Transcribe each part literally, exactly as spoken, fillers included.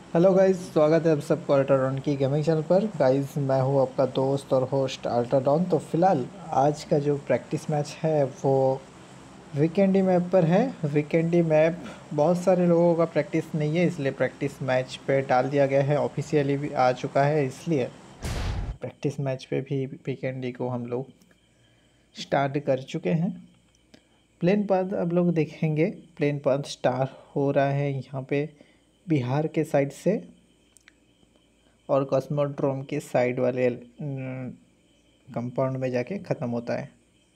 Hello guys, स्वागत है आप सबको अल्ट्राडॉन की गेमिंग चैनल पर। गाइस, मैं हूं आपका दोस्त और होस्ट अल्ट्राडॉन। तो फिलहाल आज का जो प्रैक्टिस मैच है वो वीकेंडी मैप पर है। वीकेंडी मैप बहुत सारे लोगों का प्रैक्टिस नहीं है, इसलिए प्रैक्टिस मैच पे डाल दिया गया है। ऑफिशियली भी आ चुका है, इसलिए प्रैक्टिस मैच पे भी वीकेंडी को हम लोग स्टार्ट कर चुके हैं। प्लेन पाथ अब लोग देखेंगे। प्लेन पाथ स्टार्ट हो रहा है यहाँ पे बिहार के साइड से और कॉस्मोड्रोम के साइड वाले कंपाउंड में जाके ख़त्म होता है।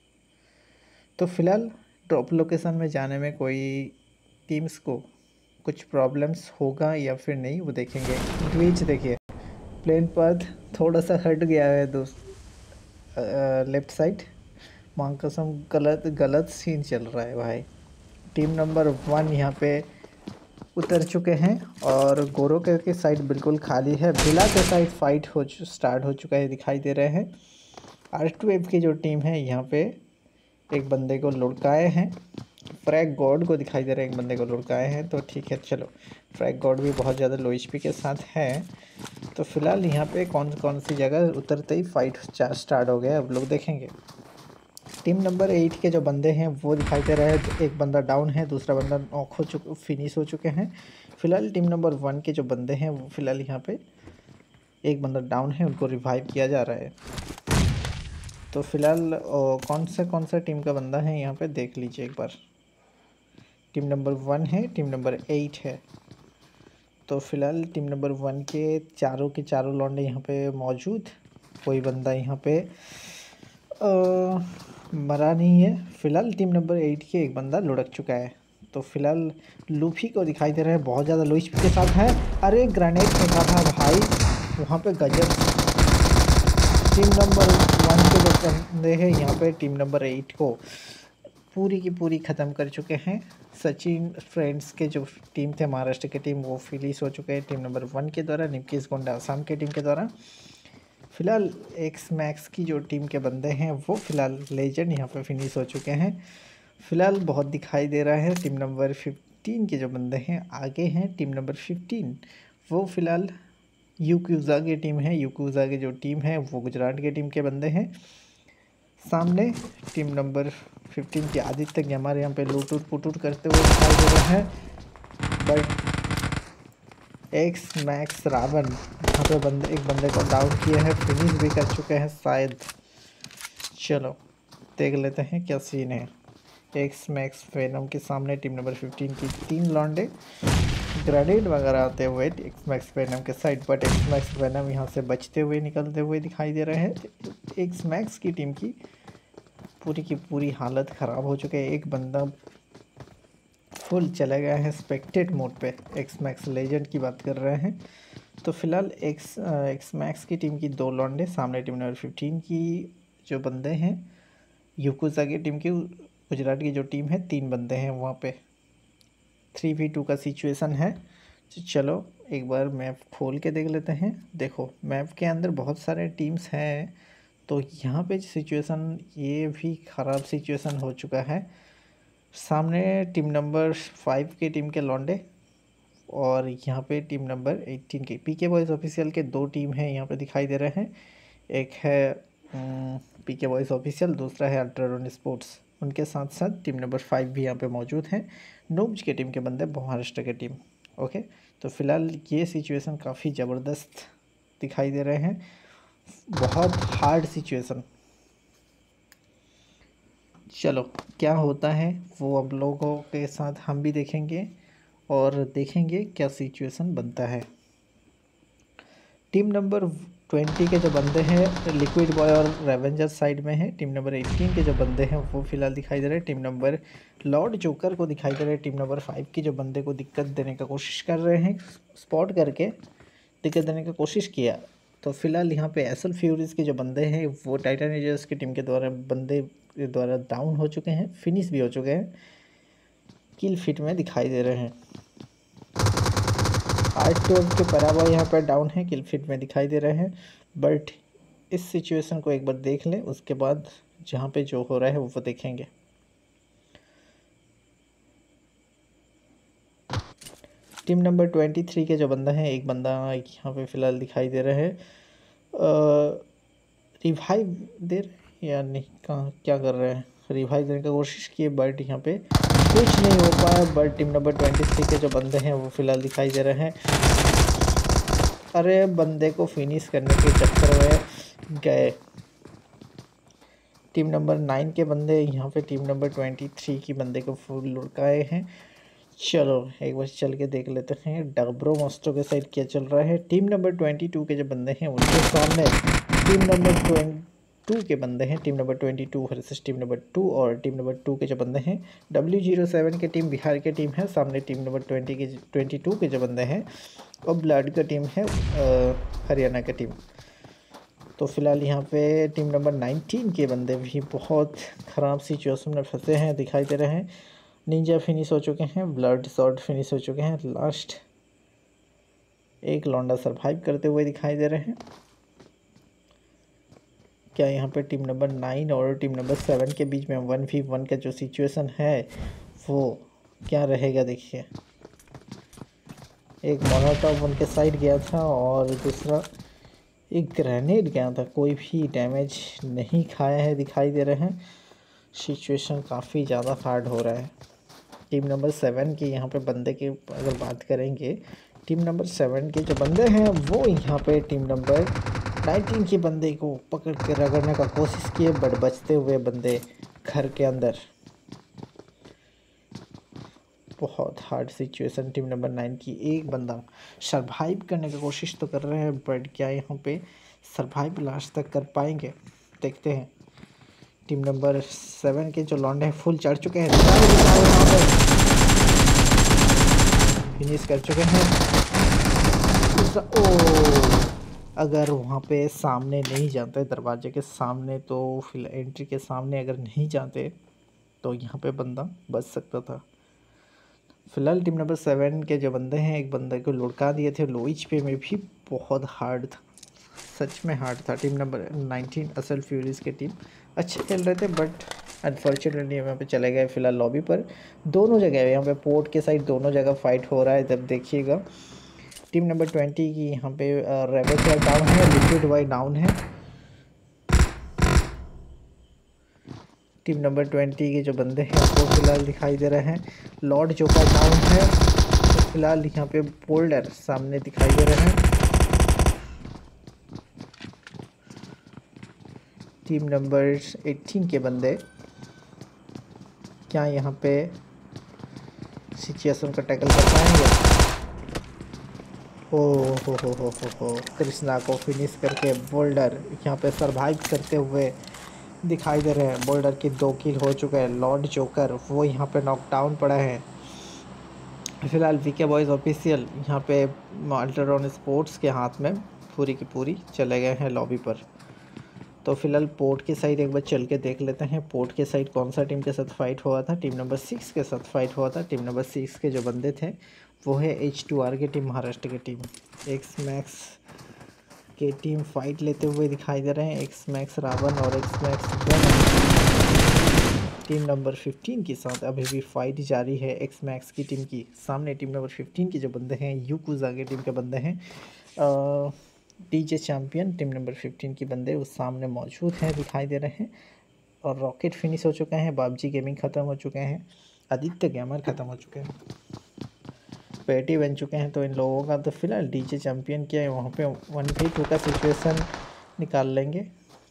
तो फिलहाल ड्रॉप लोकेशन में जाने में कोई टीम्स को कुछ प्रॉब्लम्स होगा या फिर नहीं, वो देखेंगे। ग्लिच देखिए, प्लेन पाथ थोड़ा सा हट गया है दोस्त, लेफ्ट साइड। मां कसम गलत गलत सीन चल रहा है भाई। टीम नंबर वन यहाँ पे उतर चुके हैं और गोरोके के साइड बिल्कुल खाली है। बिला के साइड फाइट हो स्टार्ट हो चुका है, दिखाई दे रहे हैं। आर टू एफ की जो टीम है यहाँ पे एक बंदे को लुढ़काए हैं। फ्रैग गॉड को दिखाई दे रहा है, एक बंदे को लुढ़काए हैं। तो ठीक है, चलो। फ्रैग गॉड भी बहुत ज़्यादा लो एच पी के साथ है। तो फिलहाल यहाँ पे कौन कौन सी जगह उतरते ही फाइट स्टार्ट हो गया, अब लोग देखेंगे। टीम नंबर एट के जो बंदे हैं वो दिखाई दे रहे हैं। एक बंदा डाउन है, दूसरा बंदा नॉक हो चुका फिनिश हो चुके हैं। फिलहाल टीम नंबर वन के जो बंदे हैं वो फिलहाल यहाँ पे एक बंदा डाउन है, उनको रिवाइव किया जा रहा है। तो फिलहाल कौन सा कौन सा टीम का बंदा है यहाँ पे देख लीजिए एक बार। टीम नंबर वन है, टीम नंबर एट है। तो फिलहाल टीम नंबर वन के चारों के चारों लौंडे यहाँ पे मौजूद। कोई बंदा यहाँ पे आ, मरा नहीं है। फिलहाल टीम नंबर एट के एक बंदा लुढ़क चुका है। तो फिलहाल लूफी को दिखाई दे रहा है, बहुत ज़्यादा लो एचपी के साथ है। अरे ग्रेनेड फेंका था भाई वहाँ पे, गजब। टीम नंबर वन के जो बंदे हैं यहाँ पे टीम नंबर एट को पूरी की पूरी ख़त्म कर चुके हैं। सचिन फ्रेंड्स के जो टीम थे महाराष्ट्र की टीम, वो फिनिश हो चुके हैं टीम नंबर वन के द्वारा। निमकीस गोंडा असम के टीम के द्वारा। फिलहाल एक्स मैक्स की जो टीम के बंदे हैं वो फिलहाल लेजेंड यहाँ पे फिनिश हो चुके हैं। फिलहाल बहुत दिखाई दे रहा है। टीम नंबर फिफ्टीन के जो बंदे हैं आगे हैं। टीम नंबर फिफ्टीन वो फिलहाल यूक्यूज़ा की टीम है। यूक्यूज़ा की जो टीम है वो गुजरात के टीम के बंदे हैं। सामने टीम नंबर फिफ्टीन के आदित्य के हमारे यहाँ पे लूट उट पुटूट करते हुए दिखाई दे रहे हैं। बट एक्स मैक्स रावण यहाँ पे बंदे एक बंदे को डाउन किया है, फिनिश भी कर चुके हैं शायद। चलो देख लेते हैं क्या सीन है। एक्स मैक्स वेनम के सामने टीम नंबर फिफ्टीन की तीन लॉन्डे ग्रेनेड वगैरह आते हुए एक्स मैक्स वेनम के side, but X Max Venom यहाँ से बचते हुए निकलते हुए दिखाई दे रहे हैं। एक्स मैक्स की टीम की पूरी की पूरी हालत ख़राब हो चुकी है। एक बंदा फुल चला गया है स्पेक्टेड मोड पे। एक्स मैक्स लेजेंड की बात कर रहे हैं। तो फिलहाल एक्स एक्स मैक्स की टीम की दो लॉन्डे सामने टीम नंबर फिफ्टीन की जो बंदे हैं। यूकुजा की टीम की गुजरात की जो टीम है तीन बंदे हैं वहाँ पे। थ्री वी टू का सिचुएशन है। तो चलो एक बार मैप खोल के देख लेते हैं। देखो मैप के अंदर बहुत सारे टीम्स हैं, तो यहाँ पे सिचुएशन ये भी ख़राब सिचुएशन हो चुका है। सामने टीम नंबर फाइव के टीम के लॉन्डे और यहाँ पे टीम नंबर एटीन के पीके बॉयज़ ऑफिशियल के दो टीम हैं यहाँ पे दिखाई दे रहे हैं। एक है पीके बॉयज़ ऑफिशियल, दूसरा है अल्ट्राडॉन स्पोर्ट्स। उनके साथ साथ टीम नंबर फाइव भी यहाँ पे मौजूद हैं। नोब्स के टीम के बंदे महाराष्ट्र के टीम। ओके, तो फिलहाल ये सिचुएशन काफ़ी ज़बरदस्त दिखाई दे रहे हैं, बहुत हार्ड सिचुएशन। चलो क्या होता है वो अब लोगों के साथ हम भी देखेंगे और देखेंगे क्या सिचुएशन बनता है। टीम नंबर ट्वेंटी के जो बंदे हैं लिक्विड बॉय और रेवेंजर साइड में है। टीम नंबर एटीन के जो बंदे हैं वो फिलहाल दिखाई दे रहे हैं। टीम नंबर लॉर्ड जोकर को दिखाई दे रहे हैं। टीम नंबर फाइव की जो बंदे को दिक्कत देने का कोशिश कर रहे हैं, स्पॉट करके दिक्कत देने का कोशिश किया। तो फिलहाल यहाँ पे एसल फ्यूरीज के जो बंदे हैं वो टाइटन की टीम के द्वारा बंदे के द्वारा डाउन हो चुके हैं, फिनिश भी हो चुके हैं, किल फिट में दिखाई दे रहे हैं। आर ट्वेल्व के बराबर यहाँ पर डाउन है, किल फिट में दिखाई दे रहे हैं। बट इस सिचुएशन को एक बार देख लें, उसके बाद जहाँ पे जो हो रहा है वो देखेंगे। टीम नंबर ट्वेंटी थ्री के जो बंदा है, एक बंदा यहाँ पे फ़िलहाल दिखाई दे रहा है, रिवाइव दे रहे या नहीं, कहाँ क्या कर रहे हैं, रिवाइव देने की कोशिश की बट यहाँ पे कुछ नहीं हो पाया। But team number twenty three के जो बंदे हैं वो फ़िलहाल दिखाई दे रहे हैं। अरे बंदे को फिनिश करने के चक्कर में गए। टीम नंबर नाइन के बंदे यहाँ पे टीम नंबर ट्वेंटी थ्री की बंदे को फुल लुढ़काए हैं। चलो एक बार चल के देख लेते हैं डब्रो मॉस्टो के साइड क्या चल रहा है। टीम नंबर ट्वेंटी टू के जो बंदे हैं उनके सामने टीम नंबर ट्वेंटी टू के बंदे हैं, team number twenty two versus team number two, और टीम नंबर टू के जो बंदे हैं डब्ल्यू जीरो सेवन के टीम बिहार के टीम है, सामने टीम नंबर ट्वेंटी के ट्वेंटी टू के जो बंदे हैं और ब्लड का टीम है हरियाणा का टीम। तो फिलहाल यहाँ पे टीम नंबर नाइनटीन के बंदे भी बहुत ख़राब सिचुएशन में फंसे हैं, दिखाई दे रहे हैं। निंजा फिनिश हो चुके हैं, ब्लड शॉट फिनिश हो चुके हैं, लास्ट एक लौंडा सरवाइव करते हुए दिखाई दे रहे हैं। क्या यहाँ पे टीम नंबर नाइन और टीम नंबर सेवन के बीच में वन वी वन का जो सिचुएशन है वो क्या रहेगा, देखिए। एक मोनोटॉप उनके साइड गया था और दूसरा एक ग्रेनेड गया था, कोई भी डैमेज नहीं खाया है, दिखाई दे रहे हैं। सिचुएशन काफ़ी ज़्यादा हार्ड हो रहा है। टीम नंबर सेवन के यहाँ पे बंदे की अगर बात करेंगे, टीम नंबर सेवन के जो बंदे हैं वो यहाँ पे टीम नंबर नाइनटीन के बंदे को पकड़ के रगड़ने का कोशिश किए, बट बचते हुए बंदे घर के अंदर। बहुत hard situation team number nine की। एक बंदा सरवाइव करने की कोशिश तो कर रहे हैं, बट क्या यहाँ पे सरवाइव लास्ट तक कर पाएंगे, देखते हैं। टीम नंबर सेवन के जो लौंडे हैं फुल चढ़ चुके हैं, फिनिश कर चुके हैं। ओ अगर वहाँ पे सामने नहीं जाते, दरवाजे के सामने, तो फिर एंट्री के सामने अगर नहीं जाते तो यहाँ पे बंदा बच सकता था। फिलहाल टीम नंबर सेवन के जो बंदे हैं एक बंदे को लुढ़का दिए थे, लो एच पी में भी बहुत हार्ड था, सच में हार्ड था। टीम नंबर नाइनटीन असल फ्यूरीज के टीम अच्छे खेल रहे थे, बट अनफॉर्चुनेटली यहाँ पे चले गए फिलहाल लॉबी पर। दोनों जगह यहाँ पे पोर्ट के साइड दोनों जगह फाइट हो रहा है, जब देखिएगा। टीम नंबर ट्वेंटी की यहाँ पे रेवेचर डाउन है, लिक्विड वाई डाउन है। टीम नंबर ट्वेंटी के जो बंदे हैं वो फिलहाल दिखाई दे रहे हैं। लॉर्ड जोकर डाउन है, तो फिलहाल यहाँ पे बोल्डर सामने दिखाई दे रहे हैं। टीम नंबर एटीन के बंदे क्या यहाँ पे सिचुएशन को टैकल कर पाएंगे। ओ हो हो हो हो हो कृष्णा को फिनिश करके बोल्डर यहाँ पे सरवाइव करते हुए दिखाई दे रहे हैं। बोल्डर की दो किल हो चुके हैं। लॉर्ड जोकर वो यहाँ पे नॉकडाउन पड़ा है। फिलहाल वीके बॉयज़ ऑफिशियल यहाँ पे अल्ट्राडॉन स्पोर्ट्स के हाथ में पूरी की पूरी चले गए हैं लॉबी पर। तो फिलहाल पोर्ट के साइड एक बार चल के देख लेते हैं, पोर्ट के साइड कौन सा टीम के साथ फाइट हुआ था। टीम नंबर सिक्स के साथ फाइट हुआ था। टीम नंबर सिक्स के जो बंदे थे वो है एच टू आर की टीम, महाराष्ट्र की टीम। एक्स मैक्स के टीम फाइट लेते हुए दिखाई दे रहे हैं, एक्स मैक्स रावण और X Max team number fifteen के साथ अभी भी फाइट जारी है। एक्स मैक्स की टीम की सामने टीम नंबर फिफ्टीन के जो बंदे हैं यूकुजा के टीम के बंदे हैं। DJ champion team number fifteen की बंदे उस सामने मौजूद हैं, दिखाई दे रहे हैं। और रॉकेट फिनिश हो चुके हैं, बाबजी गेमिंग ख़त्म हो चुके हैं, आदित्य गेमर ख़त्म हो चुके हैं, पेटी बन चुके हैं। तो इन लोगों का तो फिलहाल डीजे चैम्पियन क्या है वहाँ पे वन वी टू का सिचुएशन निकाल लेंगे।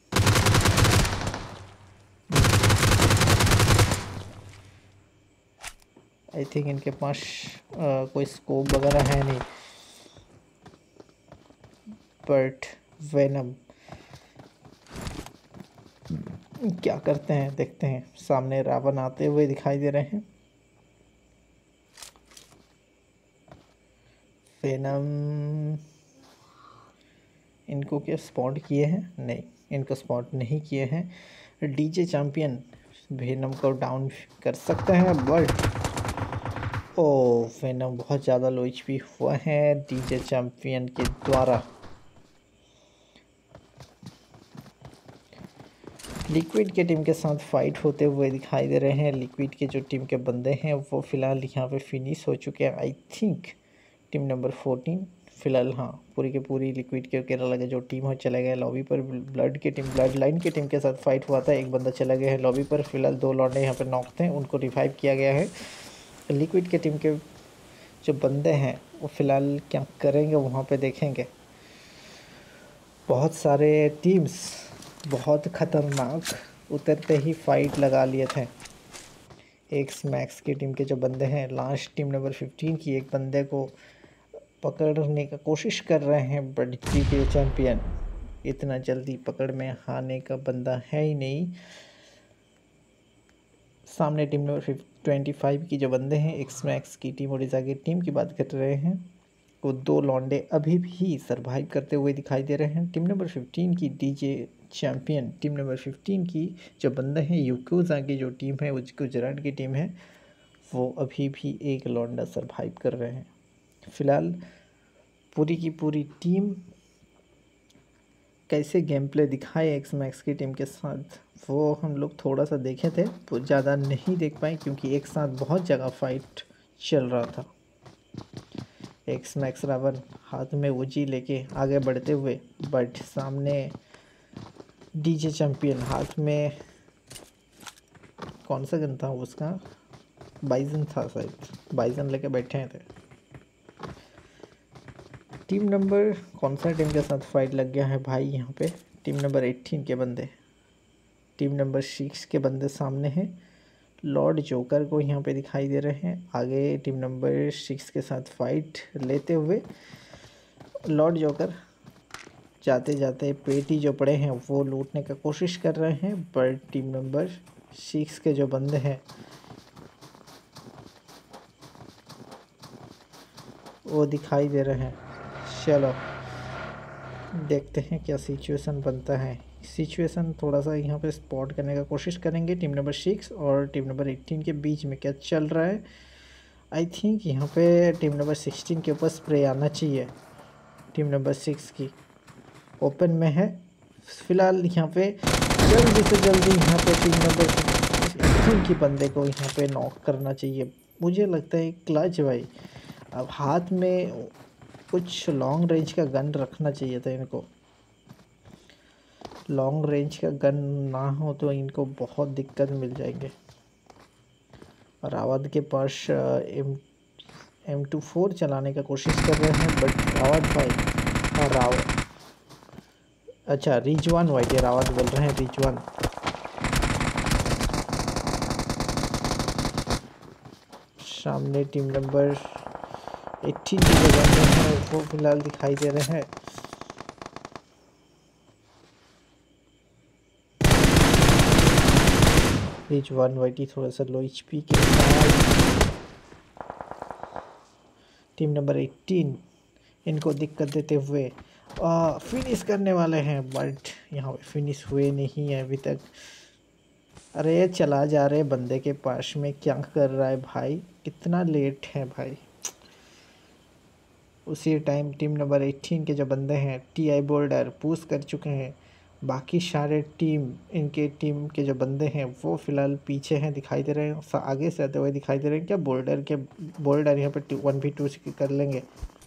आई थिंक इनके पास आ, कोई स्कोप वगैरह है नहीं, बट वेनम क्या करते हैं देखते हैं। सामने रावण आते हुए दिखाई दे रहे हैं। वेनम इनको क्या स्पॉट किए हैं? नहीं, इनको स्पॉट नहीं किए हैं। डीजे चैम्पियन वेनम को डाउन कर सकते हैं, बट ओ वेनम बहुत ज़्यादा लो एच पी हुआ है डीजे चैम्पियन के द्वारा। लिक्विड के टीम के साथ फाइट होते हुए दिखाई दे रहे हैं। लिक्विड के जो टीम के बंदे हैं वो फिलहाल यहाँ पे फिनिश हो चुके हैं। I think team number fourteen फिलहाल हाँ पूरी के पूरी लिक्विड के केरला के जो टीम हो चले गए लॉबी पर। ब्लड की टीम ब्लड लाइन की टीम के साथ फाइट हुआ था, एक बंदा चला गया है लॉबी पर। फिलहाल दो लौंडे यहाँ पर नॉक थे, उनको रिवाइव किया गया है। लिक्विड के टीम के जो बंदे हैं वो फिलहाल क्या करेंगे वहाँ पे देखेंगे। बहुत सारे टीम्स बहुत ख़तरनाक उतरते ही फाइट लगा लिए थे। एक्स मैक्स की टीम के जो बंदे हैं लास्ट टीम नंबर फिफ्टीन की एक बंदे को पकड़ने का कोशिश कर रहे हैं, बट जी के चैम्पियन इतना जल्दी पकड़ में आने का बंदा है ही नहीं। सामने टीम नंबर ट्वेंटी फाइव की जो बंदे हैं एक्स मैक्स की टीम उड़ीसा की टीम की बात कर रहे हैं, वो दो लौंडे अभी भी सरवाइव करते हुए दिखाई दे रहे हैं। टीम नंबर फिफ्टीन की DJ champion team number fifteen की जो बंदे हैं यूकोजा की जो टीम है गुजरात की टीम है, वो अभी भी एक लौंडा सरवाइव कर रहे हैं। फिलहाल पूरी की पूरी टीम कैसे गेम प्ले दिखाए एक्स मैक्स की टीम के साथ वो हम लोग थोड़ा सा देखे थे, वो ज़्यादा नहीं देख पाए क्योंकि एक साथ बहुत जगह फाइट चल रहा था। एक्स मैक्स रावण हाथ में उजी लेके आगे बढ़ते हुए, बट सामने डीजे चैम्पियन हाथ में कौन सा गन था उसका, बाइजन था शायद, बाइजन लेके बैठे थे। टीम नंबर कौन सा टीम के साथ फाइट लग गया है भाई यहाँ पे, टीम नंबर एटीन के बंदे, टीम नंबर सिक्स के बंदे सामने हैं। लॉर्ड जोकर को यहाँ पे दिखाई दे रहे हैं आगे टीम नंबर सिक्स के साथ फाइट लेते हुए। लॉर्ड जोकर जाते जाते पेटी जो पड़े हैं वो लूटने का कोशिश कर रहे हैं, पर टीम नंबर सिक्स के जो बंदे हैं वो दिखाई दे रहे हैं। चलो देखते हैं क्या सिचुएशन बनता है। सिचुएशन थोड़ा सा यहाँ पे स्पॉट करने का कोशिश करेंगे टीम नंबर सिक्स और टीम नंबर एटीन के बीच में क्या चल रहा है। आई थिंक यहाँ पे टीम नंबर सिक्सटीन के ऊपर स्प्रे आना चाहिए। टीम नंबर सिक्स की ओपन में है फिलहाल, यहाँ पे जल्दी से जल्दी यहाँ पे टीम नंबर एटीन के बंदे को यहाँ पे नॉक करना चाहिए। मुझे लगता है क्लच भाई, अब हाथ में कुछ लॉन्ग रेंज का गन रखना चाहिए था इनको। लॉन्ग रेंज का गन ना हो तो इनको बहुत दिक्कत मिल जाएंगे। रावत के पास एम एम टू फोर चलाने का कोशिश कर रहे हैं, बट रावत भाई और रावत अच्छा रिजवान भाई के रावत बोल रहे हैं रिजवान। सामने टीम नंबर एटीन की जो बंदे हैं वो फिलहाल दिखाई दे रहे हैं। रिजवान वाइटी थोड़ा सा लो एचपी के साथ टीम नंबर एटीन इनको दिक्कत देते हुए आ, फिनिश करने वाले हैं, बट यहाँ पे फिनिश हुए नहीं है अभी तक। अरे चला जा रहे बंदे के पास में, क्या कर रहा है भाई, कितना लेट है भाई। उसी टाइम टीम नंबर एटीन के जो बंदे हैं टी आई बोल्डर पुश कर चुके हैं। बाकी सारे टीम इनके टीम के जो बंदे हैं वो फिलहाल पीछे हैं दिखाई दे रहे हैं, आगे से आते हुए दिखाई दे रहे हैं। क्या बोल्डर के बोल्डर यहाँ पे वन भी टू कर लेंगे।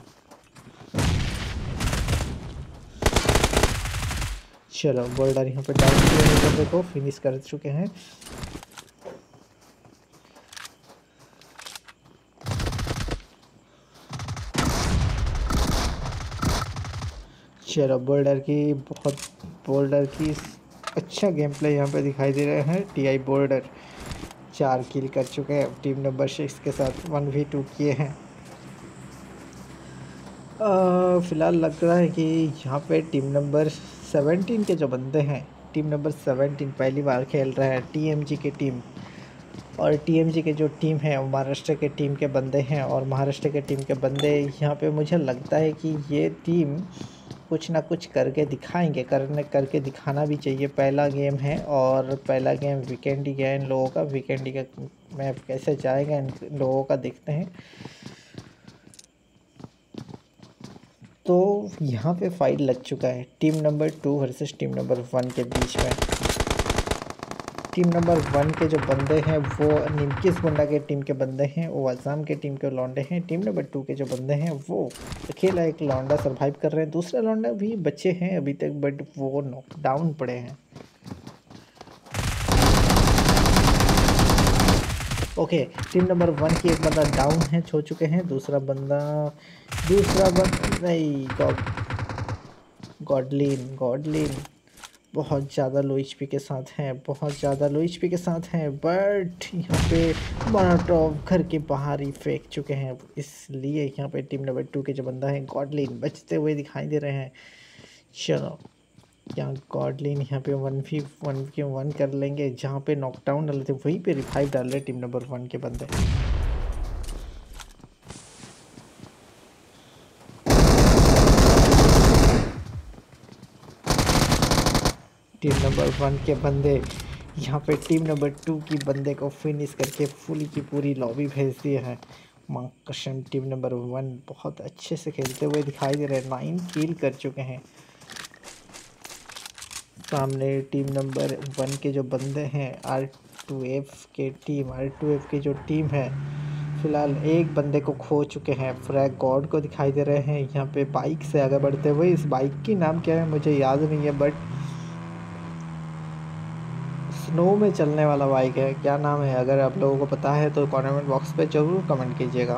चलो बोल्डर यहाँ पे डाउन किए बंदे को फिनिश कर चुके हैं। चलो बोल्डर की बहुत बोल्डर की अच्छा गेम प्ले यहाँ पे दिखाई दे रहे हैं। टी आई बोल्डर चार किल कर चुके हैं, टीम नंबर सिक्स के साथ वन वी टू किए हैं। फ़िलहाल लग रहा है कि यहाँ पे टीम नंबर सेवेंटीन के जो बंदे हैं, टीम नंबर सेवेंटीन पहली बार खेल रहा है टी एम जी की टीम, और टी एम जी के जो टीम है वो महाराष्ट्र के टीम के बंदे हैं। और महाराष्ट्र के टीम के बंदे यहाँ पे मुझे लगता है कि ये टीम कुछ ना कुछ करके दिखाएंगे, करने करके दिखाना भी चाहिए। पहला गेम है और पहला गेम वीकेंड ही गया इन लोगों का, वीकेंड का मैप कैसे जाएगा इन लोगों का देखते हैं। तो यहाँ पे फाइट लग चुका है team number two versus team number one के बीच में। टीम नंबर वन के जो बंदे हैं वो निमकिस गुंडा के टीम के बंदे हैं, वो आसाम के टीम के लौंडे हैं। टीम नंबर टू के जो बंदे हैं वो अकेला एक लौंडा सरवाइव कर रहे हैं, दूसरा लौंडा भी बच्चे हैं अभी तक बट वो नॉक डाउन पड़े हैं। ओके टीम नंबर वन की एक बंदा डाउन है, छो चुके हैं। दूसरा बंदा दूसरा बंदा नहीं गॉड गॉडलिन गॉडलिन बहुत ज़्यादा लो एचपी के साथ हैं, बहुत ज़्यादा लो एचपी के साथ हैं बट यहाँ पे मोनाटॉव घर के बाहर ही फेंक चुके हैं, इसलिए यहाँ पे टीम नंबर टू के जो बंदा है गॉडलिन बचते हुए दिखाई दे रहे हैं। चलो यहाँ गॉडलिन यहाँ पे वन वी वन के वन कर लेंगे, जहाँ पे नॉकडाउन डाले थे वहीं पे रिवाइव डाल रहे टीम नंबर वन के बंदे। टीम नंबर वन के बंदे यहाँ पे टीम नंबर टू की बंदे को फिनिश करके पूरी की पूरी लॉबी भेज दिए हैं। मां कसम टीम नंबर वन बहुत अच्छे से खेलते हुए दिखाई दे रहे हैं, नाइन किल कर चुके हैं। सामने टीम नंबर वन के जो बंदे हैं आर टू एफ के टीम आर टू एफ की जो टीम है फिलहाल एक बंदे को खो चुके हैं, फ्रैग गॉड को दिखाई दे रहे हैं यहाँ पे बाइक से आगे बढ़ते हुए। इस बाइक की नाम क्या है मुझे याद नहीं है बट स्नो में चलने वाला बाइक है, क्या नाम है अगर आप लोगों को पता है तो कमेंट बॉक्स पे जरूर कमेंट कीजिएगा।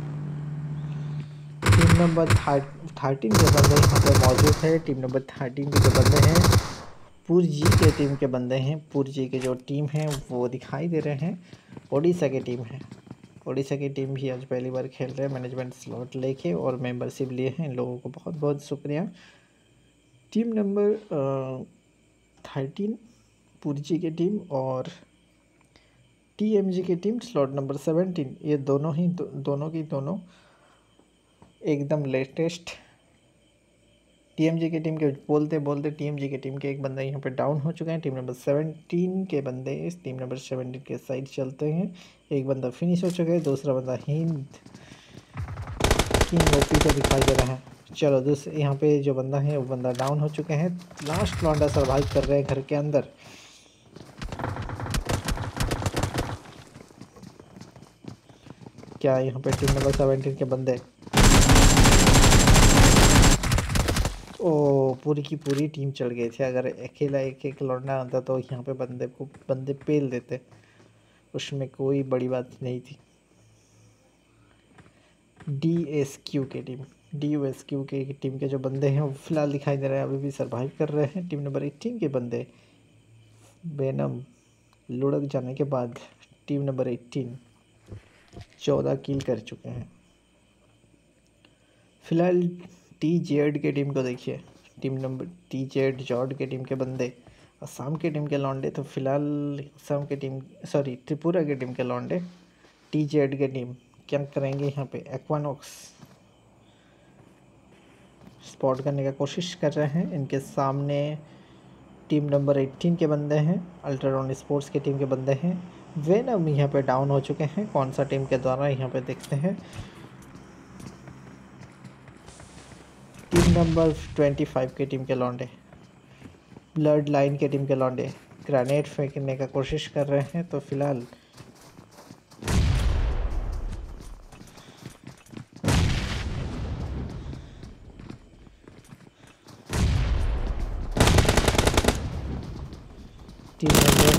टीम नंबर थर्टीन के बंदे यहाँ पे मौजूद है। टीम नंबर थर्टीन के जो बंदे हैं पुरजी के टीम के बंदे हैं, पुरजी के जो टीम है वो दिखाई दे रहे हैं। ओडिशा की टीम है, ओडिशा की टीम भी आज पहली बार खेल रहे हैं, मैनेजमेंट स्लॉट लेके और मेंबरशिप लिए हैं, इन लोगों को बहुत बहुत शुक्रिया। टीम नंबर थर्टीन पुरजी की टीम और टीएमजी की टीम स्लॉट नंबर सेवेंटीन, ये दोनों ही दो, दोनों की दोनों एकदम लेटेस्ट टीएमजी की टीम के बोलते बोलते टीएमजी की टीम के एक बंदा यहाँ पे डाउन हो चुके हैं। टीम नंबर सेवेंटीन के बंदे इस टीम नंबर सेवेंटीन के साइड चलते हैं, एक बंदा फिनिश हो चुका है, दूसरा बंदा हिंद किंग ओपी को दिखाई दे रहा है। चलो दूसरे यहाँ पे जो बंदा है वो बंदा डाउन हो चुके हैं, लास्ट लौंडा सर्वाइव कर रहे हैं घर के अंदर। क्या यहाँ पे टीम नंबर सेवेंटीन के बंदे ओ पूरी की पूरी टीम चढ़ गए थे, अगर अकेला एक एक लौंडा आता तो यहाँ पे बंदे को बंदे पेल देते, उसमें कोई बड़ी बात नहीं थी। डी एस क्यू के टीम डी एस क्यू के टीम के जो बंदे हैं वो फिलहाल दिखाई दे रहे हैं, अभी भी सर्वाइव कर रहे हैं। टीम नंबर एटीन के बंदे वेनम लुढ़क जाने के बाद टीम नंबर एटीन चौदह किल कर चुके हैं। फिलहाल टी जेड के टीम को देखिए, टीम नंबर टी जेड जॉर्ड के टीम के बंदे असम के टीम के लौंडे, तो फिलहाल असम के टीम सॉरी त्रिपुरा के टीम के लौंडे टी जेड के टीम क्या करेंगे यहाँ पे एक्वानॉक्स स्पॉट करने का कोशिश कर रहे हैं। इनके सामने टीम नंबर एटीन के बंदे हैं, अल्ट्रारॉन स्पोर्ट्स के टीम के बंदे हैं। वेनम यहाँ पे डाउन हो चुके हैं, कौन सा टीम के द्वारा यहाँ पे देखते हैं। टीम नंबर पच्चीस के टीम के लौंडे ब्लड लाइन के टीम के लौंडे ग्रेनेड फेंकने का कोशिश कर रहे हैं, तो फिलहाल टीम नंबर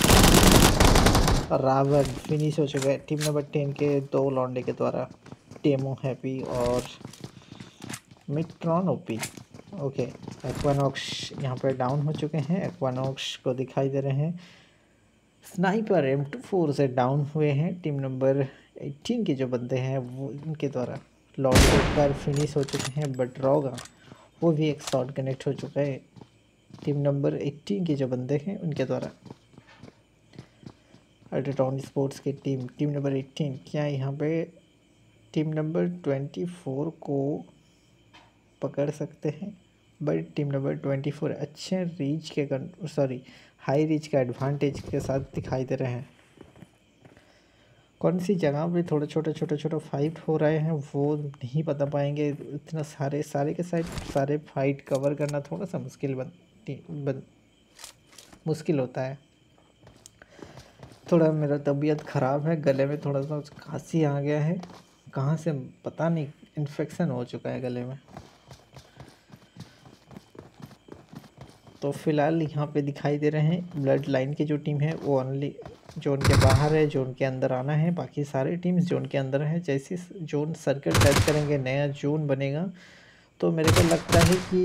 रावण फिनिश हो चुका है टीम नंबर टेन के दो लौंडे के द्वारा, टेमो हैप्पी और मिट्रॉन ओपी। ओके एक्वानॉक्स यहाँ पर डाउन हो चुके हैं, एक्वानॉक्स को दिखाई दे रहे हैं स्नाइपर एम टू फोर से डाउन हुए हैं। टीम नंबर एटीन के जो बंदे हैं वो इनके द्वारा लॉन्च पर फिनिश हो चुके हैं, बट रॉगा वो भी एक शॉट कनेक्ट हो चुका है। टीम नंबर एटीन के जो बंदे हैं उनके द्वारा अल्ट्राटॉन स्पोर्ट्स की टीम टीम नंबर एटीन क्या यहाँ पे टीम नंबर ट्वेंटी फोर को पकड़ सकते हैं, but team number twenty four अच्छे रीच के सॉरी हाई रीच के एडवांटेज के साथ दिखाई दे रहे हैं। कौन सी जगह पे थोड़े छोटे छोटे छोटे फाइट हो रहे हैं वो नहीं बता पाएंगे, इतना सारे सारे के साइड सारे फाइट कवर करना थोड़ा सा मुश्किल बन, बन मुश्किल होता है। थोड़ा मेरा तबीयत ख़राब है, गले में थोड़ा सा खांसी आ गया है, कहाँ से पता नहीं, इन्फेक्शन हो चुका है गले में। तो फिलहाल यहाँ पे दिखाई दे रहे हैं ब्लड लाइन की जो टीम है वो ओनली जोन के बाहर है, जोन के अंदर आना है। बाकी सारे टीम्स जोन के अंदर है। जैसे जोन सर्कल टच करेंगे नया जोन बनेगा, तो मेरे को लगता है कि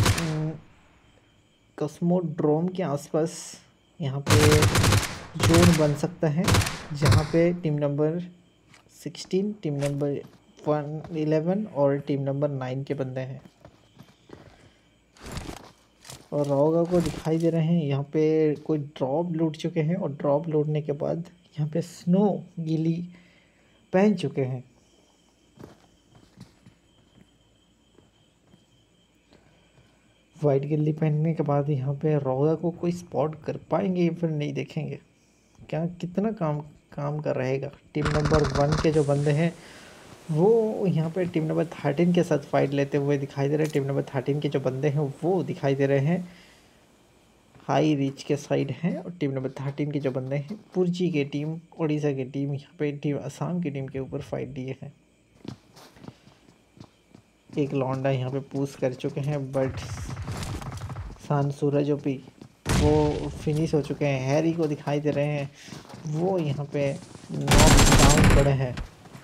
कॉस्मोड्रोम के आसपास यहाँ पे जोन बन सकता है, जहाँ पे team number sixteen, team number one eleven और टीम नंबर नाइन के बंदे हैं। और रावगा को दिखाई दे रहे हैं यहाँ पे कोई ड्रॉप लूट चुके हैं, और ड्रॉप लूटने के बाद यहाँ पे स्नो गीली पहन चुके हैं। वाइट गिल्ली पहनने के बाद यहाँ पे रावगा को कोई स्पॉट कर पाएंगे या फिर नहीं, देखेंगे क्या कितना काम काम कर रहेगा। टीम नंबर वन के जो बंदे हैं वो यहाँ पे टीम नंबर थर्टीन के साथ फाइट लेते हुए दिखाई दे रहे हैं। टीम नंबर थर्टीन के जो बंदे हैं वो दिखाई दे रहे हैं हाई रीच के साइड हैं, और टीम नंबर थर्टीन के जो बंदे हैं पुर्जी के टीम, उड़ीसा की टीम, यहाँ पे टीम असम की टीम के ऊपर फाइट दिए हैं। एक लौंडा यहाँ पे पूछ कर चुके हैं, बट सान सूरज ओपी वो फिनिश हो चुके हैं। हैरी को दिखाई दे रहे हैं, वो यहाँ पे नॉक डाउन पड़े हैं।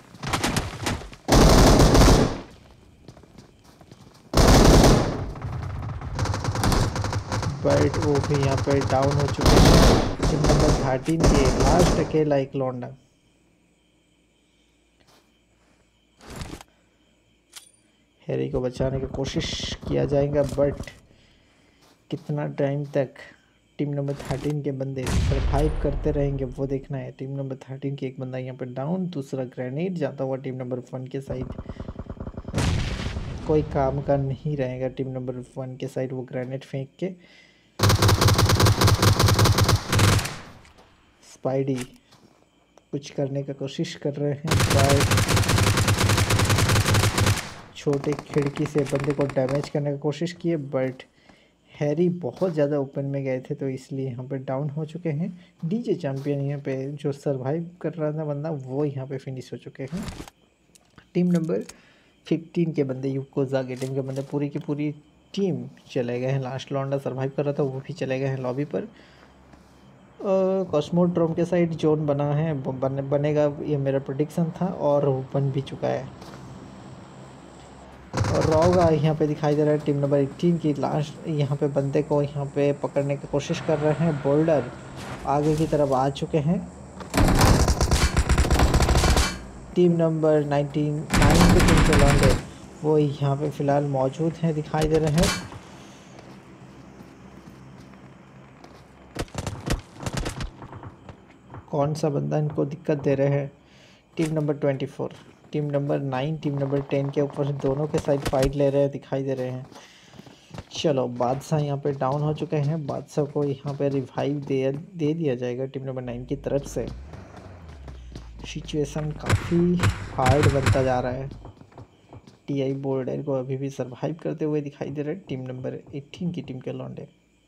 बट वो भी यहाँ पे डाउन हो चुके हैं। टीम नंबर थर्टीन के लास्ट अकेला एक लौंडा। हैरी को बचाने की कोशिश किया जाएगा, बट कितना टाइम तक टीम नंबर थर्टीन के बंदे सर्वाइव करते रहेंगे वो देखना है। टीम नंबर थर्टीन के एक बंदा यहाँ पे डाउन, दूसरा ग्रेनेड जाता हुआ टीम नंबर वन के साइड। कोई काम का नहीं रहेगा टीम नंबर वन के साइड, वो ग्रेनेड फेंक के। स्पाइडी कुछ करने का कोशिश कर रहे हैं, छोटे खिड़की से बंदे को डैमेज करने की कोशिश किए, बट हैरी बहुत ज़्यादा ओपन में गए थे तो इसलिए यहाँ पे डाउन हो चुके हैं। डीजे चैंपियन यहाँ पे जो सरवाइव कर रहा था बंदा वो यहाँ पे फिनिश हो चुके हैं। टीम नंबर फिफ्टीन के बंदे, यूकोजा के टीम के बंदे, पूरी की पूरी टीम चले गए हैं। लास्ट लौंडा सरवाइव कर रहा था वो भी चले गए हैं लॉबी पर। कॉस्मोड्रोम के साइड जोन बना है, बन, बनेगा ये मेरा प्रेडिक्शन था, और बन भी चुका है। और रावगा यहाँ पे दिखाई दे रहा है टीम नंबर एटीन की लास्ट, यहाँ पे बंदे को यहाँ पे पकड़ने की कोशिश कर रहे हैं। बोल्डर आगे की तरफ आ चुके हैं। टीम नंबर नाइनटीन नाइन के टीम के लौंडे वो यहाँ पे फ़िलहाल मौजूद हैं, दिखाई दे रहे हैं। कौन सा बंदा इनको दिक्कत दे रहे हैं। Team number twenty four, team number nine, team number ten के ऊपर दोनों के साइड फाइट ले रहे हैं, दिखाई दे रहे हैं। चलो बादशाह यहाँ पे डाउन हो चुके हैं। बादशाह को यहाँ पे रिवाइव दे दे दिया जाएगा टीम नंबर नाइन की तरफ से। सिचुएशन काफ़ी हार्ड बनता जा रहा है। टीआई बोल्डर को अभी भी सरवाइव करते हुए दिखाई दे रहे हैं टीम नंबर एटीन की टीम के लौंडे।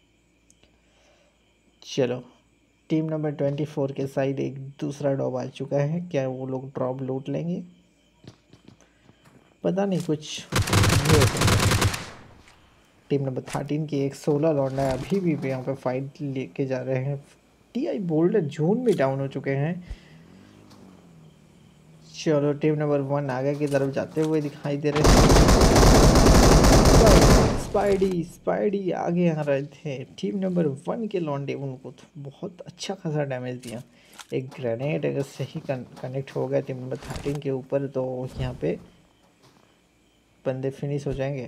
चलो टीम नंबर ट्वेंटी फोर के साइड एक दूसरा ड्रॉप आ चुका है, क्या वो लोग ड्रॉप लूट लेंगे पता नहीं, कुछ नहीं हो सकता। टीम नंबर थर्टीन की एक सोलह लौंडा है, अभी भी यहाँ पे फाइट लेके जा रहे हैं। टीआई बोल्डर जोन में डाउन हो चुके हैं। चलो टीम नंबर वन आगे की तरफ जाते हुए दिखाई दे रहे हैं। स्पाइडी स्पाइडी आगे आ रहे थे। टीम नंबर वन के लौंडे, उनको तो बहुत अच्छा खासा डैमेज दिया। एक ग्रेनेड अगर सही कनेक्ट हो गया टीम नंबर थर्टीन के ऊपर तो यहाँ पे बंदे फिनिश हो जाएंगे।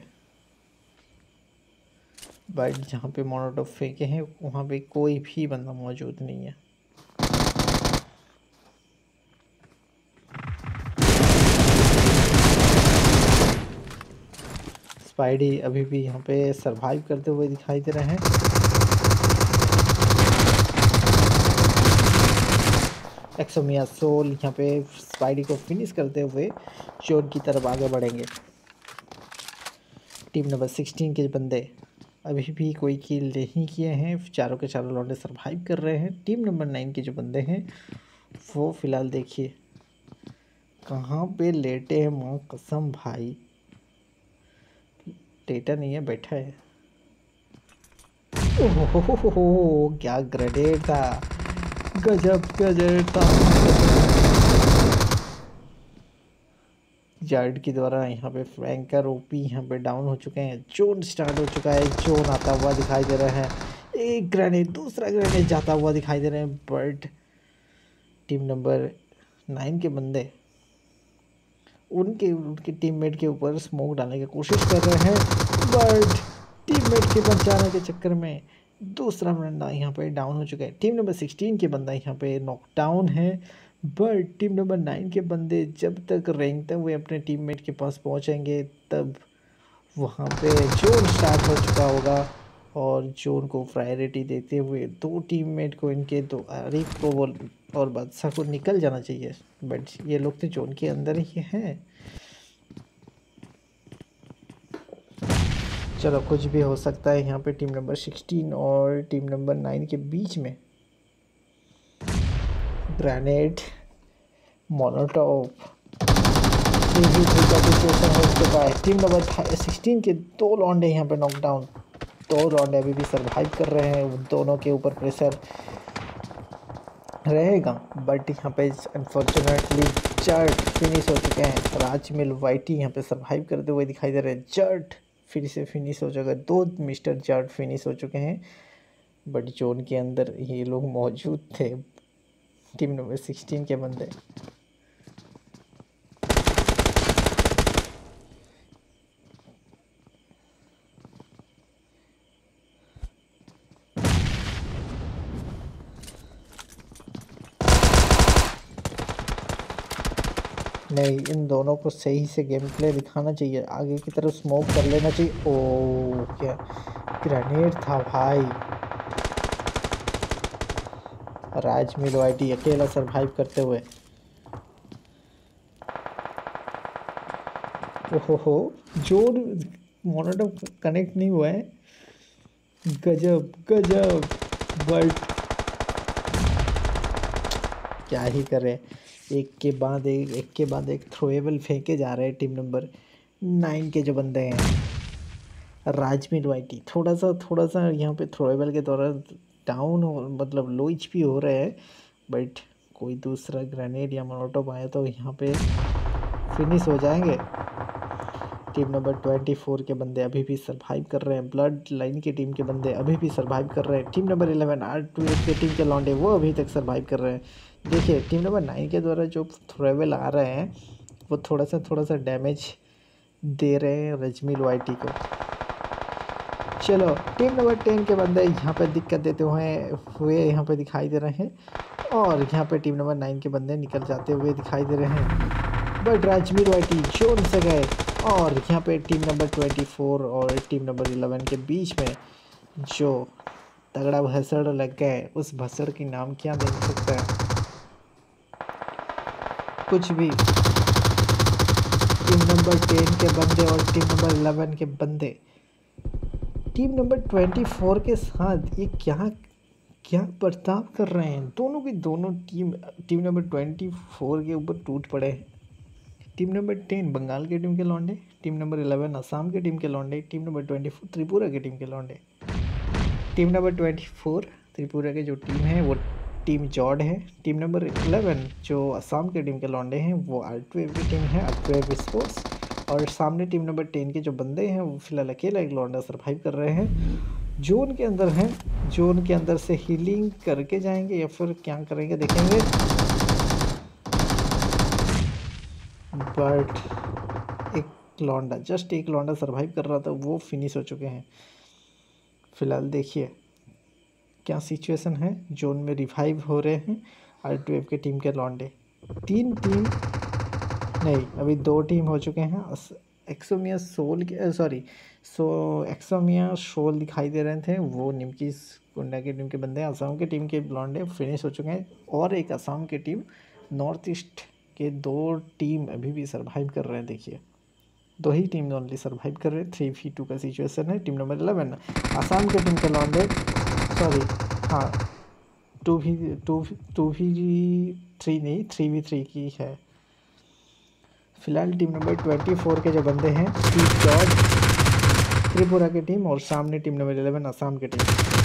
बट जहाँ पे मोनोटॉप फेंके हैं वहाँ पे कोई भी बंदा मौजूद नहीं है। स्पाइडी अभी भी यहाँ पे सरवाइव करते हुए दिखाई दे रहे हैं। एक्सोमिया सोल यहाँ पे स्पाइडी को फिनिश करते हुए जोन की तरफ आगे बढ़ेंगे। टीम नंबर सिक्सटीन के बंदे अभी भी कोई किल नहीं किए हैं, चारों के चारों लौंडे सरवाइव कर रहे हैं। टीम नंबर नाइन के जो बंदे हैं वो फिलहाल देखिए कहाँ पे लेटे हैं, माँ कसम भाई लेटा नहीं है, बैठा है। ओहो क्या ग्रेनेड था, गजब गजब था। जार्ड के द्वारा यहाँ पे फ्रैंकर ओपी यहाँ पे डाउन हो चुके हैं। जोन स्टार्ट हो चुका है, जोन आता हुआ दिखाई दे रहा है। एक ग्रेनेड, दूसरा ग्रेनेड जाता हुआ दिखाई दे रहे हैं, बट टीम नंबर नाइन के बंदे उनके उनके टीममेट के ऊपर स्मोक डालने की कोशिश कर रहे हैं, बट टीममेट के बचाने के चक्कर में दूसरा बंदा यहाँ पे डाउन हो चुका है। टीम नंबर सिक्सटीन के बंदा यहाँ पे नॉकडाउन है, बट टीम नंबर नाइन के बंदे जब तक रेंगते हुए अपने टीममेट के पास पहुँचेंगे तब वहाँ पे जोन स्टार्ट हो चुका होगा, और जोन को प्रायोरिटी देते हुए दो टीममेट को, इनके दो आरिफ को वो और बादशाह को निकल जाना चाहिए, बट ये लोग तो जोन के अंदर ही हैं। चलो कुछ भी हो सकता है यहाँ पे टीम नंबर सिक्सटीन और टीम नंबर नाइन के बीच में। ग्रेनेड, मोलोटोव, सिचुएशन हो चुका है। टीम नंबर सिक्सटीन के दो लौंडे यहाँ पे नॉकडाउन, दो लौंडे अभी भी सरवाइव कर रहे हैं, दोनों के ऊपर प्रेशर रहेगा, बट यहाँ पे अनफॉर्चुनेटली जर्ट फिनिश हो चुके हैं। राज मिल वाइटी यहाँ पे सरवाइव करते हुए दिखाई दे रहे हैं। जर्ट फिर से फिनिश हो चुका है, दो मिस्टर जर्ट फिनिश हो चुके हैं, बट जोन के अंदर ये लोग मौजूद थे, टीम नंबर सिक्सटीन के बंदे। नहीं, इन दोनों को सही से गेम प्ले दिखाना चाहिए, आगे की तरफ स्मोक कर लेना चाहिए। ओ क्या ग्रेनेड था भाई। राज मिलवाइटी अकेला सरवाइव करते हुए। ओहो हो, जोन मोनोटोन कनेक्ट नहीं हुआ है, गजब गजब, बट क्या ही करे, एक के बाद एक एक के बाद एक थ्रोएबल फेंके जा रहे हैं टीम नंबर नाइन के जो बंदे हैं। राजमीर वाइटी थोड़ा सा थोड़ा सा यहाँ पे थ्रोएबल के दौरान डाउन हो, मतलब लो एच पी हो रहे हैं, बट कोई दूसरा ग्रेनेड या मोलोटोव आए तो यहाँ पे फिनिश हो जाएंगे। टीम नंबर ट्वेंटी फोर के बंदे अभी भी सरवाइव कर रहे हैं, ब्लड लाइन की टीम के बंदे अभी भी सरवाइव कर रहे हैं। Team number eleven R two के टीम के लौंडे वो अभी तक सरवाइव कर रहे हैं। देखिए टीम नंबर नाइन के द्वारा जो थ्रोएबल आ रहे हैं वो थोड़ा सा थोड़ा सा डैमेज दे रहे हैं रजमील वाइटी को। चलो टीम नंबर टेन के बंदे यहाँ पे दिक्कत देते हुए हुए यहाँ पे दिखाई दे रहे हैं, और यहाँ पे टीम नंबर नाइन के बंदे निकल जाते हुए दिखाई दे रहे हैं, बट राजमीर वाइटी जोन से गए, और यहाँ पे टीम नंबर ट्वेंटी फोर और टीम नंबर इलेवन के बीच में जो तगड़ा भसड़ लग गए, उस भसड़ की नाम क्या दे सकते हैं, कुछ भी। टीम नंबर टेन के बंदे और टीम नंबर इलेवन के बंदे टीम नंबर ट्वेंटी फोर के साथ ये क्या क्या बर्ताव कर रहे हैं। दोनों की दोनों team team number twenty four के ऊपर टूट पड़े हैं। टीम नंबर टेन बंगाल के टीम के लौंडे, टीम नंबर इलेवन असम के टीम के लौंडे, team number twenty four Tripura के टीम के लौंडे। Team number twenty four Tripura के जो टीम है वो टीम जॉड है। टीम नंबर इलेवन जो असम के टीम के लौंडे हैं वो आर्टवेव की टीम है, आर्टवेव स्पोर्ट्स। और सामने टीम नंबर टेन के जो बंदे हैं वो फिलहाल अकेला एक लौंडा सरवाइव कर रहे हैं, जोन के अंदर हैं। जोन के अंदर से हीलिंग करके जाएंगे या फिर क्या करेंगे देखेंगे, बट एक लौंडा जस्ट एक लौंडा सरवाइव कर रहा था, वो फिनिश हो चुके हैं। फिलहाल देखिए क्या सिचुएशन है, जोन में रिवाइव हो रहे हैं आर टू एफ के टीम के लौंडे। तीन टीम नहीं, अभी दो टीम हो चुके हैं। एक्सोमिया सोल के सॉरी सो एक्सोमिया शोल दिखाई दे रहे थे, वो निमकी कुंडा की टीम के बंदे। असम की टीम के लौंडे फिनिश हो चुके हैं, और एक असम की टीम, नॉर्थ ईस्ट के दो टीम अभी भी सरवाइव कर रहे हैं। देखिए दो ही टीम ओनली सर्वाइव कर रहे हैं। थ्री वी टू का सिचुएशन है। टीम नंबर इलेवन आसाम के टीम के लॉन्डे, सॉरी हाँ two v two two v three नहीं थ्री वी थ्री की है फिलहाल। टीम नंबर ट्वेंटी फोर के जो बंदे हैं, स्टीव जॉर्ज त्रिपुरा की टीम और सामने टीम नंबर इलेवन आसाम की टीम।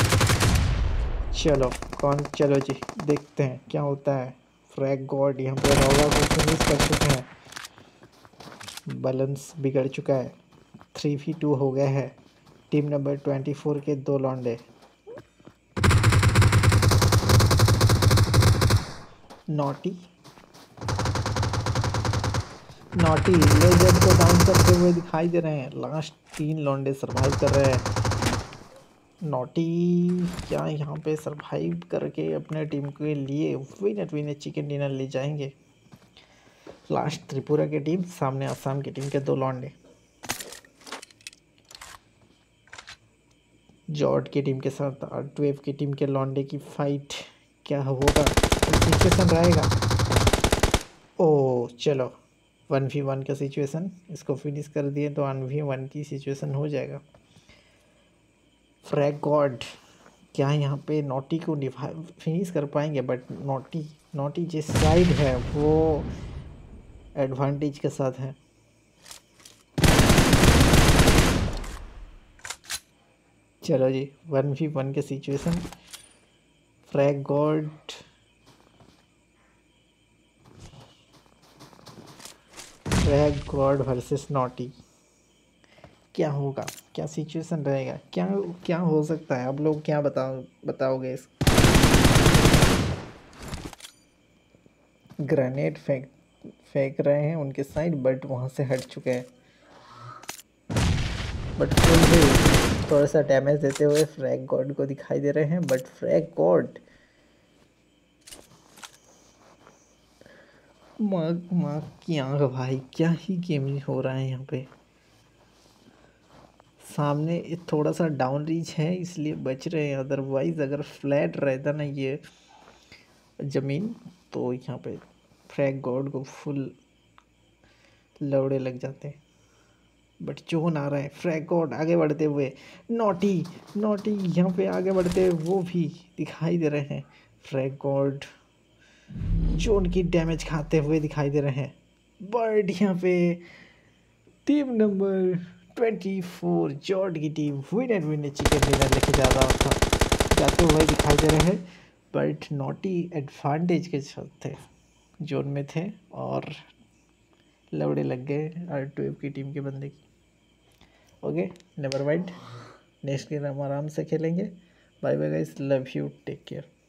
चलो कौन, चलो जी देखते हैं क्या होता है। फ्रैग गॉड यहाँ पे रोगा को फिनिश कर चुके हैं। बैलेंस बिगड़ चुका है। थ्री वी टू हो गया है। टीम नंबर ट्वेंटी फोर के दो लौंडे, नॉटी नॉटी लेजेंड को डाउन करते हुए दिखाई दे रहे हैं। लास्ट तीन लौंडे सरवाइव कर रहे हैं। नॉटी क्या यहाँ पे सरवाइव करके अपने टीम के लिए विनर विनर चिकन डिनर ले जाएंगे। लास्ट त्रिपुरा की टीम, सामने आसाम की टीम के दो लौंडे। जॉर्ड की टीम के साथ ट्वेव की टीम के लौंडे की फाइट क्या होगा, सिचुएशन रहेगा। ओ चलो वन वी वन का सिचुएशन, इसको फिनिश कर दिए तो वन वी वन की सिचुएशन हो जाएगा। फ्रैग गॉड क्या यहाँ पे नोटी को निभा फिनिश कर पाएंगे, बट नोटी नोटी जिस साइड है वो एडवांटेज के साथ है। चलो जी वन वी वन के situation, frag god frag god versus naughty, क्या होगा, क्या सिचुएशन रहेगा, क्या क्या हो सकता है, आप लोग क्या बताओ बताओगे इस। ग्रेनेड फेंक फेंक रहे हैं उनके साइड, बट वहाँ से हट चुके हैं। बट फिर भी थोड़ा सा डैमेज देते हुए फ्रैग गॉड को दिखाई दे रहे हैं। बट फ्रैग गॉड माँ माँ की आँख भाई, क्या ही गेमिंग हो रहा है यहाँ पे। सामने थोड़ा सा डाउन रीच है इसलिए बच रहे हैं, अदरवाइज अगर फ्लैट रहता ना ये ज़मीन तो यहाँ पे फ्रैग गॉड को फुल लौड़े लग जाते। बट जोन आ रहा है, फ्रैग गॉड आगे बढ़ते हुए, नॉटी नॉटी यहाँ पे आगे बढ़ते हुए वो भी दिखाई दे रहे हैं। फ्रैग गॉड जोन की डैमेज खाते हुए दिखाई दे रहे हैं। बट यहाँ पे टीम नंबर ट्वेंटी फोर जॉर्ड की team winner winner chicken dinner लेके जा रहा था जाते हुए दिखाई दे रहे हैं। बट नॉटी एडवांटेज के साथ थे, जोन में थे और लवड़े लग गए आर ट्वेल्व की टीम के बंदे की। Okay never mind, next game हम आराम से खेलेंगे। Bye bye guys, love you, take care.